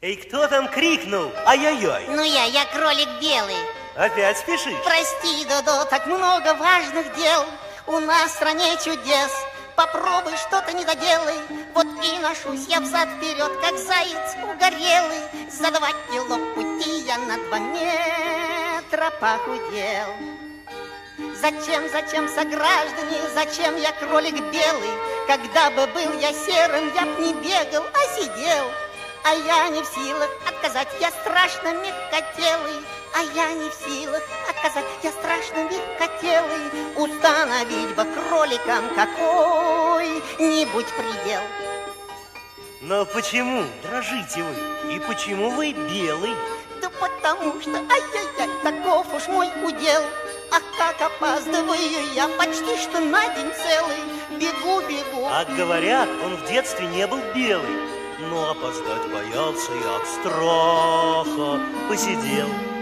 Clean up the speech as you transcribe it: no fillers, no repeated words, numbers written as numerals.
Эй, кто там крикнул? Ай-яй-яй. Ну я кролик белый. Опять спешишь? Прости, Додо, так много важных дел у нас в стране чудес. Попробуй что-то не доделай. Вот и ношусь я взад-вперед, как заяц угорелый. За 2 кило пути я на 2 метра похудел. Зачем, сограждане, зачем я кролик белый? Когда бы был я серым, я б не бегал, а сидел. А я не в силах отказать, я страшно мягкотелый. А я не в силах отказать, я страшно мягкотелый. Установить бы кроликам какой-нибудь предел. Но почему дрожите вы? И почему вы белый? Да потому что, ай-яй-яй, таков уж мой удел. Ах, как опаздываю я почти что на день целый. Бегу. А говорят, он в детстве не был белый. Но опоздать боялся и от страха посидел.